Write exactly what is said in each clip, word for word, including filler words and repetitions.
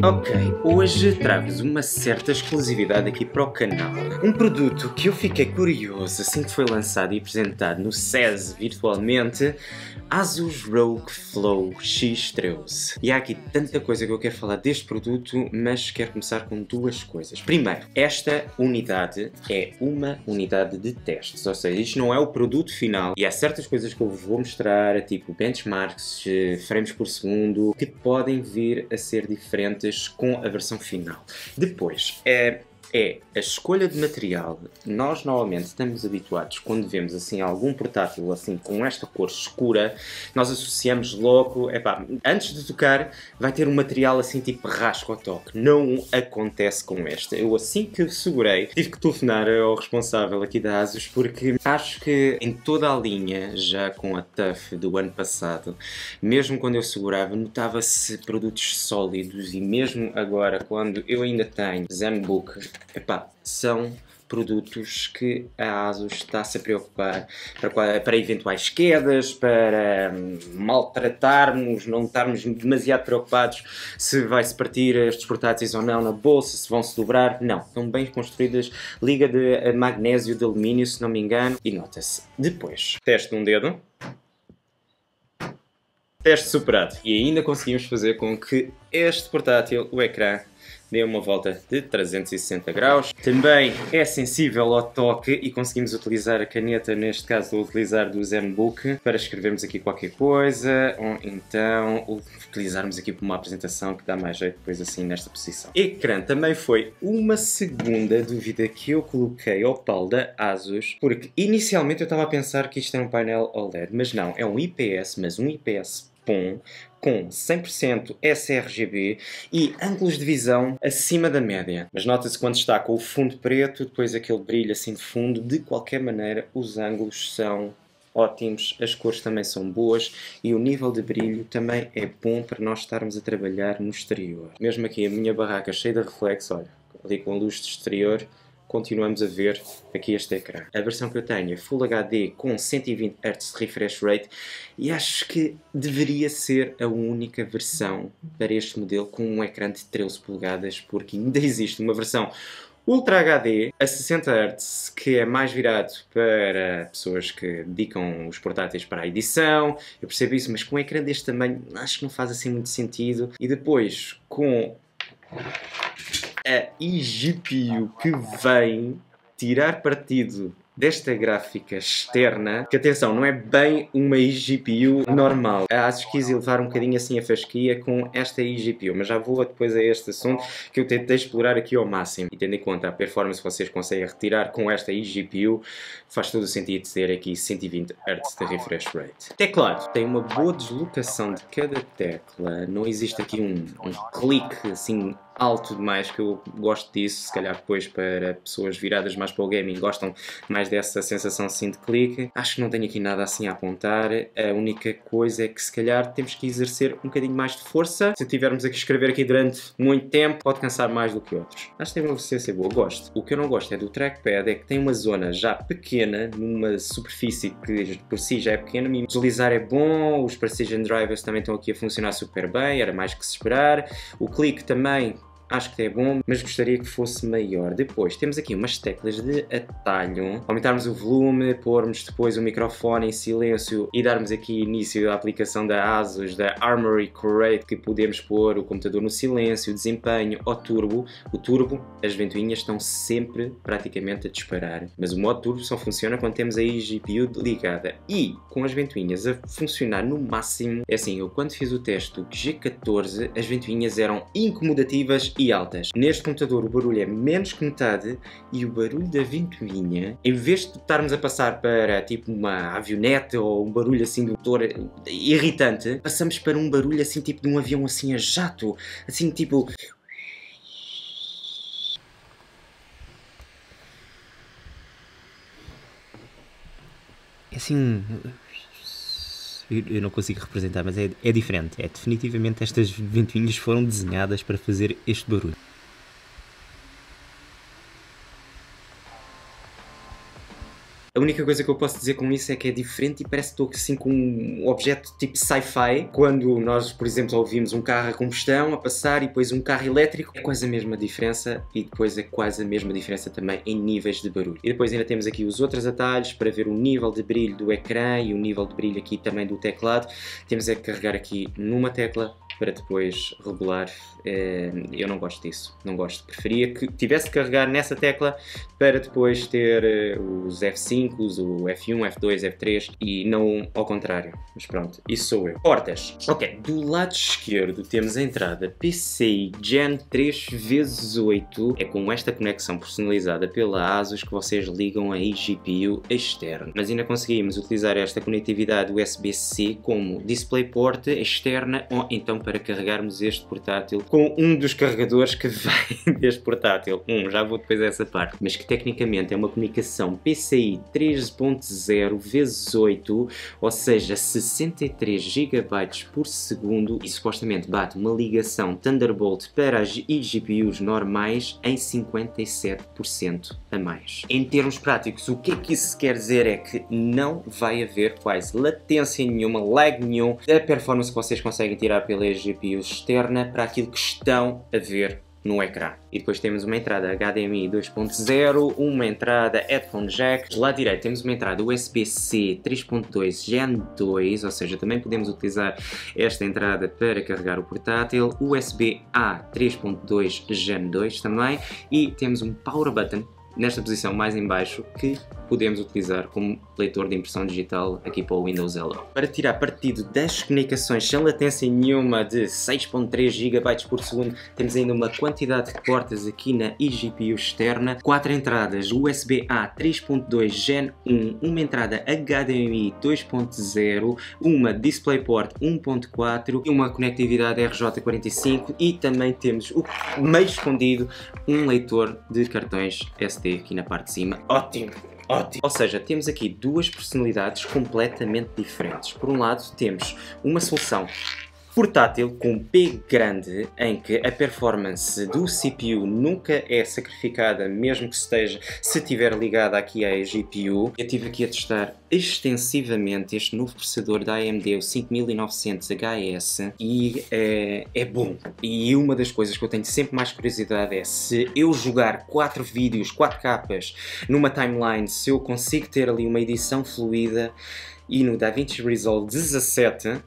Ok, hoje trago-vos uma certa exclusividade aqui para o canal. Um produto que eu fiquei curioso assim que foi lançado e apresentado no C E S virtualmente, Asus ROG Flow X treze. E há aqui tanta coisa que eu quero falar deste produto, mas quero começar com duas coisas. Primeiro, esta unidade é uma unidade de testes, ou seja, isto não é o produto final e há certas coisas que eu vos vou mostrar, tipo benchmarks, frames por segundo, que podem vir a ser diferentes com a versão final. Depois, é, é a escolha de material. Nós normalmente estamos habituados, quando vemos assim algum portátil assim com esta cor escura, nós associamos logo, epá, antes de tocar vai ter um material assim tipo rasco ao toque. Não acontece com esta. Eu assim que segurei, tive que telefonar ao responsável aqui da Asus, porque acho que em toda a linha, já com a T U F do ano passado, mesmo quando eu segurava, notava-se produtos sólidos, e mesmo agora, quando eu ainda tenho ZenBook, epá, são produtos que a Asus está-se a preocupar para, para eventuais quedas, para hum, maltratarmos, não estarmos demasiado preocupados se vai-se partir estes portáteis ou não na bolsa, se vão-se dobrar. Não, estão bem construídas, liga de magnésio de alumínio, se não me engano, e nota-se. Depois, teste de um dedo. Teste superado. E ainda conseguimos fazer com que este portátil, o ecrã, dê uma volta de trezentos e sessenta graus. Também é sensível ao toque e conseguimos utilizar a caneta, neste caso vou utilizar do ZenBook, para escrevermos aqui qualquer coisa, ou então utilizarmos aqui para uma apresentação que dá mais jeito depois assim nesta posição. Ecrã também foi uma segunda dúvida que eu coloquei ao pau da Asus, porque inicialmente eu estava a pensar que isto era um painel O L E D, mas não, é um I P S, mas um I P S P O M, com cem por cento sRGB e ângulos de visão acima da média. Mas nota-se quando está com o fundo preto, depois aquele brilho assim de fundo, de qualquer maneira os ângulos são ótimos, as cores também são boas e o nível de brilho também é bom para nós estarmos a trabalhar no exterior. Mesmo aqui a minha barraca cheia de reflexo, olha, ali com a luz de exterior, continuamos a ver aqui este ecrã. A versão que eu tenho é Full H D com cento e vinte hertz de refresh rate e acho que deveria ser a única versão para este modelo com um ecrã de treze polegadas, porque ainda existe uma versão Ultra H D a sessenta hertz que é mais virado para pessoas que dedicam os portáteis para a edição. Eu percebo isso, mas com um ecrã deste tamanho acho que não faz assim muito sentido. E depois com a eGPU que vem tirar partido desta gráfica externa, que atenção, não é bem uma eGPU normal. A Asus quis elevar um bocadinho assim a fasquia com esta eGPU, mas já vou depois a este assunto que eu tentei explorar aqui ao máximo. E tendo em conta a performance que vocês conseguem retirar com esta eGPU, faz todo o sentido ter aqui cento e vinte hertz de refresh rate. Teclado tem uma boa deslocação de cada tecla, não existe aqui um, um clique assim alto demais, que eu gosto disso. Se calhar depois para pessoas viradas mais para o gaming gostam mais dessa sensação assim de clique. Acho que não tenho aqui nada assim a apontar. A única coisa é que se calhar temos que exercer um bocadinho mais de força. Se tivermos aqui a escrever aqui durante muito tempo, pode cansar mais do que outros. Acho que tem uma eficiência boa, gosto. O que eu não gosto é do trackpad, é que tem uma zona já pequena, numa superfície que por si já é pequena. Deslizar é bom, os precision drivers também estão aqui a funcionar super bem, era mais que se esperar. O clique também acho que é bom, mas gostaria que fosse maior. Depois temos aqui umas teclas de atalho, aumentarmos o volume, pormos depois o microfone em silêncio e darmos aqui início à aplicação da Asus, da Armoury Create, que podemos pôr o computador no silêncio, desempenho ou turbo. O turbo, as ventoinhas estão sempre praticamente a disparar, mas o modo turbo só funciona quando temos a eGPU ligada e com as ventoinhas a funcionar no máximo. É assim, eu quando fiz o teste do G catorze, as ventoinhas eram incomodativas e altas. Neste computador o barulho é menos que metade e o barulho da ventoinha, em vez de estarmos a passar para tipo uma avioneta ou um barulho assim de motor irritante, passamos para um barulho assim tipo de um avião assim a jato, assim tipo... É assim... Eu não consigo representar, mas é, é diferente. É definitivamente estas ventoinhas foram desenhadas para fazer este barulho. A única coisa que eu posso dizer com isso é que é diferente e parece que estou assim com um objeto tipo sci-fi. Quando nós, por exemplo, ouvimos um carro a combustão a passar e depois um carro elétrico, é quase a mesma diferença e depois é quase a mesma diferença também em níveis de barulho. E depois ainda temos aqui os outros atalhos para ver o nível de brilho do ecrã e o nível de brilho aqui também do teclado. Temos é que carregar aqui numa tecla para depois regular. Eu não gosto disso, não gosto. Preferia que tivesse que carregar nessa tecla para depois ter os F cinco, o F um, F dois, F três e não ao contrário. Mas pronto, isso sou eu. Portas. Ok, do lado esquerdo temos a entrada P C I Gen três vezes oito. É com esta conexão personalizada pela ASUS que vocês ligam a G P U externo. Mas ainda conseguimos utilizar esta conectividade U S B C como DisplayPort externa ou então para carregarmos este portátil com um dos carregadores que vem deste portátil. Um, já vou depois a essa parte. Mas que tecnicamente é uma comunicação P C I três ponto zero vezes oito, ou seja, sessenta e três gigabytes por segundo e supostamente bate uma ligação Thunderbolt para as eGPUs normais em cinquenta e sete por cento a mais. Em termos práticos, o que é que isso quer dizer é que não vai haver quase latência nenhuma, lag nenhum, a performance que vocês conseguem tirar pela G P U externa para aquilo que estão a ver no ecrã. E depois temos uma entrada H D M I dois ponto zero, uma entrada Headphone Jack. Do lado direito temos uma entrada U S B C três ponto dois Gen dois, ou seja, também podemos utilizar esta entrada para carregar o portátil. U S B A três ponto dois Gen dois também. E temos um Power Button nesta posição mais em baixo que podemos utilizar como leitor de impressão digital aqui para o Windows Hello. Para tirar partido das comunicações sem latência nenhuma de seis ponto três gigabytes por segundo, temos ainda uma quantidade de portas aqui na eGPU externa, quatro entradas U S B A três ponto dois Gen um, uma entrada H D M I dois ponto zero, uma DisplayPort um ponto quatro e uma conectividade R J quarenta e cinco e também temos o meio escondido, um leitor de cartões S D aqui na parte de cima. Ótimo! Ótimo. Ou seja, temos aqui duas personalidades completamente diferentes. Por um lado temos uma solução portátil com P grande, em que a performance do C P U nunca é sacrificada, mesmo que esteja, se estiver ligada aqui à G P U. Eu estive aqui a testar extensivamente este novo processador da A M D, o cinco mil e novecentos H S, e é, é bom. E uma das coisas que eu tenho sempre mais curiosidade é se eu jogar quatro vídeos, quatro capas numa timeline, se eu consigo ter ali uma edição fluida. E no DaVinci Resolve dezassete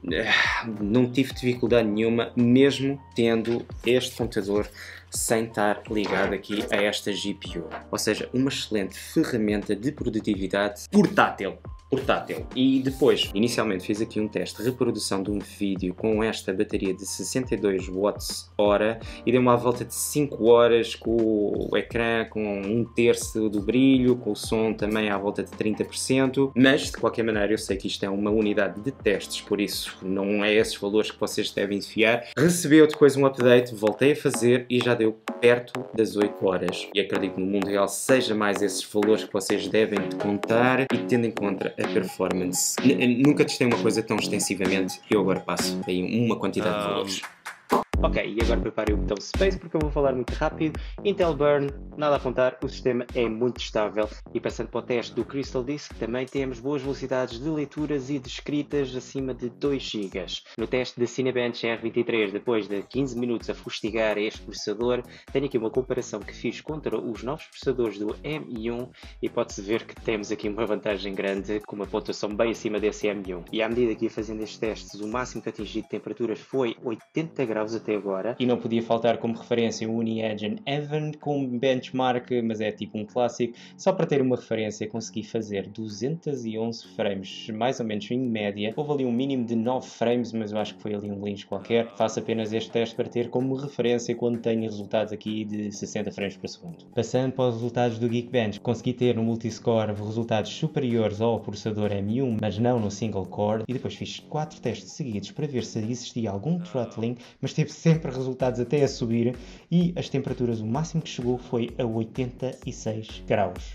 não tive dificuldade nenhuma, mesmo tendo este computador sem estar ligado aqui a esta G P U. Ou seja, uma excelente ferramenta de produtividade portátil. portátil. E depois, inicialmente fiz aqui um teste de reprodução de um vídeo com esta bateria de sessenta e dois watts hora e deu uma volta de cinco horas com o ecrã com um terço do brilho, com o som também à volta de trinta por cento, mas de qualquer maneira eu sei que isto é uma unidade de testes, por isso não é esses valores que vocês devem enfiar. Recebeu depois um update, voltei a fazer e já deu perto das oito horas. E acredito que no mundo real seja mais esses valores que vocês devem de contar e tendo em conta a performance. N nunca testei uma coisa tão extensivamente e eu agora passo aí uma quantidade de valores. Ok, e agora preparem o botão Space porque eu vou falar muito rápido. Intel Burn, nada a apontar, o sistema é muito estável. E passando para o teste do Crystal Disk, também temos boas velocidades de leituras e de escritas acima de dois gigas. No teste da Cinebench R vinte e três, depois de quinze minutos a fustigar este processador, tenho aqui uma comparação que fiz contra os novos processadores do M I um e pode-se ver que temos aqui uma vantagem grande com uma pontuação bem acima desse M I um. E à medida que ia fazendo estes testes, o máximo que atingi de temperaturas foi oitenta graus até agora. E não podia faltar como referência o Uni-Engine Evan com benchmark, mas é tipo um clássico. Só para ter uma referência consegui fazer duzentos e onze frames, mais ou menos em média. Houve ali um mínimo de nove frames, mas eu acho que foi ali um glitch qualquer. Faço apenas este teste para ter como referência quando tenho resultados aqui de sessenta frames por segundo. Passando para os resultados do Geekbench, consegui ter no multiscore resultados superiores ao processador M I um, mas não no single core. E depois fiz quatro testes seguidos para ver se existia algum throttling, mas teve sempre resultados até a subir e as temperaturas, o máximo que chegou foi a oitenta e seis graus.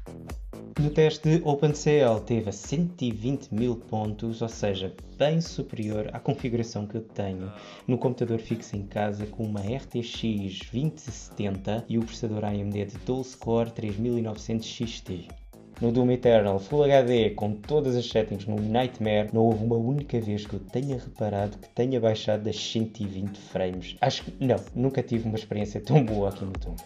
No teste de OpenCL teve a cento e vinte mil pontos, ou seja, bem superior à configuração que eu tenho no computador fixo em casa com uma R T X vinte setenta e o processador A M D de doze core três mil e novecentos X T. no Doom Eternal Full H D com todas as settings no Nightmare, não houve uma única vez que eu tenha reparado que tenha baixado das cento e vinte frames. Acho que não, nunca tive uma experiência tão boa aqui no Doom.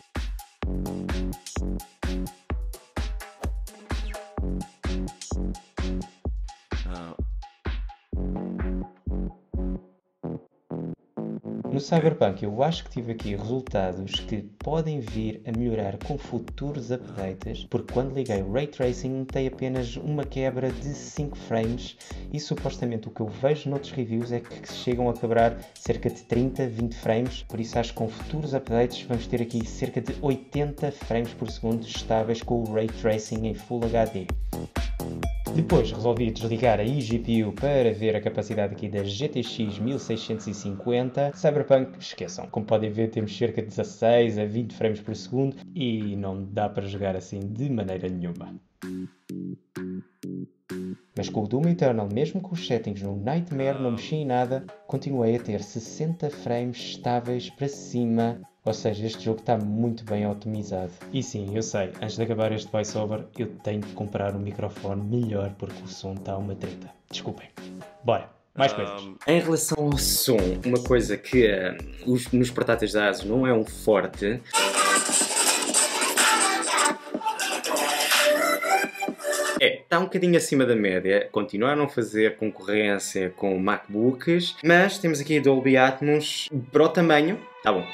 No Cyberpunk eu acho que tive aqui resultados que podem vir a melhorar com futuros updates, porque quando liguei o Ray Tracing notei apenas uma quebra de cinco frames e supostamente o que eu vejo noutros reviews é que chegam a quebrar cerca de trinta, vinte frames, por isso acho que com futuros updates vamos ter aqui cerca de oitenta frames por segundo estáveis com o Ray Tracing em Full H D. Depois resolvi desligar a eGPU para ver a capacidade aqui da G T X mil seiscentos e cinquenta. Cyberpunk, esqueçam. Como podem ver, temos cerca de dezasseis a vinte frames por segundo e não dá para jogar assim de maneira nenhuma. Mas com o Doom Eternal, mesmo com os settings no Nightmare, não mexi em nada, continuei a ter sessenta frames estáveis para cima. Ou seja, este jogo está muito bem otimizado. E sim, eu sei, antes de acabar este voiceover, eu tenho que comprar um microfone melhor porque o som está uma treta. Desculpem. Bora, mais coisas. Um, em relação ao som, uma coisa que uh, os, nos portáteis da ASUS não é um forte. É, está um bocadinho acima da média, continuaram a fazer concorrência com MacBooks, mas temos aqui a Dolby Atmos para o tamanho, tá bom.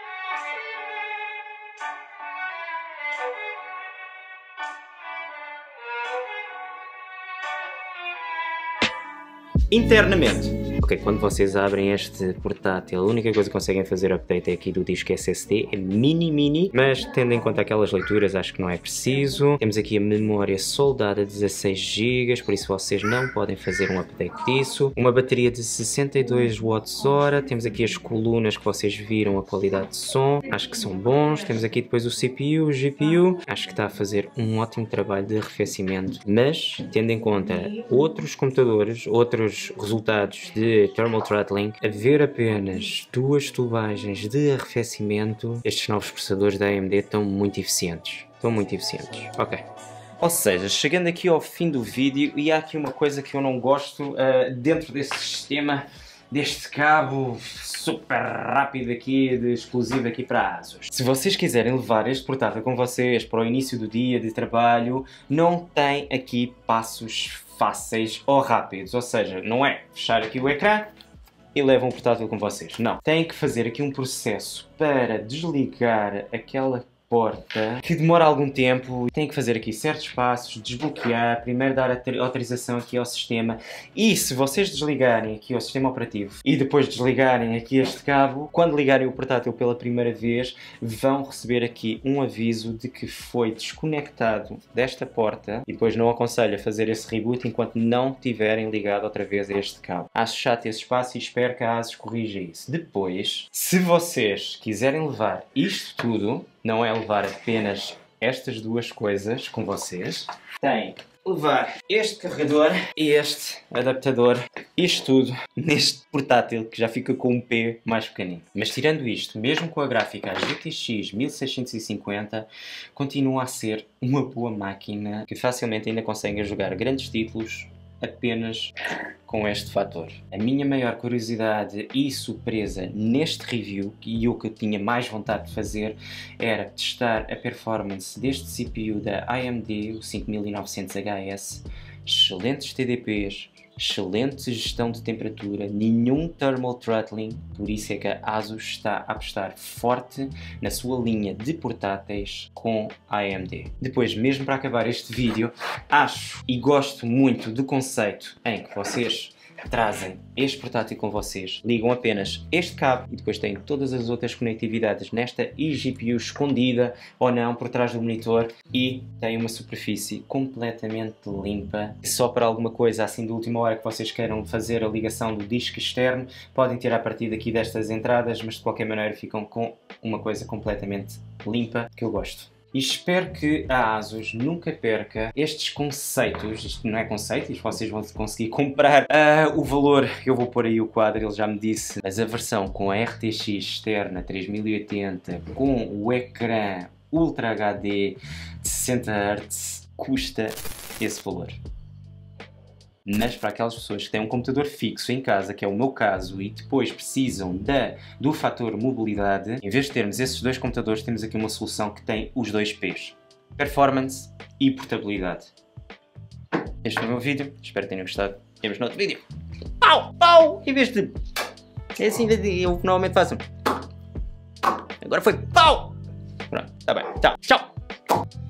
Internamente. Ok, quando vocês abrem este portátil, a única coisa que conseguem fazer update é aqui do disco S S D, é mini mini, mas tendo em conta aquelas leituras acho que não é preciso. Temos aqui a memória soldada dezasseis gigas, por isso vocês não podem fazer um update disso. Uma bateria de sessenta e dois watts hora, temos aqui as colunas que vocês viram, a qualidade de som, acho que são bons. Temos aqui depois o C P U, o G P U, acho que está a fazer um ótimo trabalho de arrefecimento, mas tendo em conta outros computadores, outros resultados de thermal throttling, a ver apenas duas tubagens de arrefecimento, estes novos processadores da A M D estão muito eficientes. Estão muito eficientes. Ok. Ou seja, chegando aqui ao fim do vídeo, e há aqui uma coisa que eu não gosto uh, dentro desse sistema, deste cabo super rápido aqui, de exclusivo aqui para a ASUS. Se vocês quiserem levar este portátil com vocês para o início do dia de trabalho, não tem aqui passos fáceis ou rápidos, ou seja, não é fechar aqui o ecrã e levam o portátil com vocês, não. Têm que fazer aqui um processo para desligar aquela porta que demora algum tempo, tem que fazer aqui certos passos, desbloquear, primeiro dar a autorização aqui ao sistema, e se vocês desligarem aqui ao sistema operativo e depois desligarem aqui este cabo, quando ligarem o portátil pela primeira vez, vão receber aqui um aviso de que foi desconectado desta porta, e depois não aconselho a fazer esse reboot enquanto não tiverem ligado outra vez a este cabo. Acho chato esse espaço e espero que a ASUS corrija isso. Depois, se vocês quiserem levar isto tudo, não é levar apenas estas duas coisas com vocês, tem que levar este carregador e este adaptador, isto tudo neste portátil que já fica com um P mais pequenino. Mas tirando isto, mesmo com a gráfica G T X mil seiscentos e cinquenta, continua a ser uma boa máquina que facilmente ainda consegue jogar grandes títulos apenas com este fator. A minha maior curiosidade e surpresa neste review, e o que eu tinha mais vontade de fazer, era testar a performance deste C P U da A M D, o cinco mil e novecentos H S, excelentes T D Ps, excelente gestão de temperatura, nenhum thermal throttling, por isso é que a ASUS está a apostar forte na sua linha de portáteis com a A M D. Depois, mesmo para acabar este vídeo, acho e gosto muito do conceito em que vocês trazem este portátil com vocês, ligam apenas este cabo e depois têm todas as outras conectividades nesta eGPU escondida ou não por trás do monitor, e têm uma superfície completamente limpa. Só para alguma coisa assim de última hora que vocês queiram fazer a ligação do disco externo, podem tirar partido aqui destas entradas, mas de qualquer maneira ficam com uma coisa completamente limpa que eu gosto. E espero que a ASUS nunca perca estes conceitos, isto não é conceito, isto vocês vão conseguir comprar uh, o valor, eu vou pôr aí o quadro, ele já me disse, mas a versão com a R T X externa três mil e oitenta, com o ecrã Ultra H D de sessenta hertz, custa esse valor. Mas para aquelas pessoas que têm um computador fixo em casa, que é o meu caso, e depois precisam da, do fator mobilidade, em vez de termos esses dois computadores, temos aqui uma solução que tem os dois P's. Performance e portabilidade. Este foi o meu vídeo, espero que tenham gostado. Vemos no outro vídeo. Pau! Pau! Em vez de... É assim que eu normalmente faço. Agora foi pau! Pronto, tá bem. Tchau, tchau!